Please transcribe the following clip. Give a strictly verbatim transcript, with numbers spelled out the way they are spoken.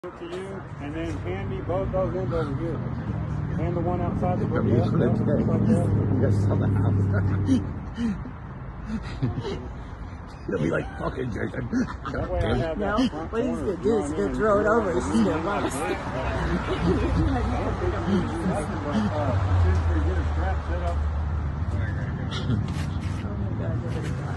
To you, and then hand me both those ends over here. Hand the one outside the book. Yeah, you got sell the house. He'll be like fucking Jason. That way I have No, that front what he's corner going to do is he's going to throw it over and she's going to lost. uh, get a strap set up. Oh my God.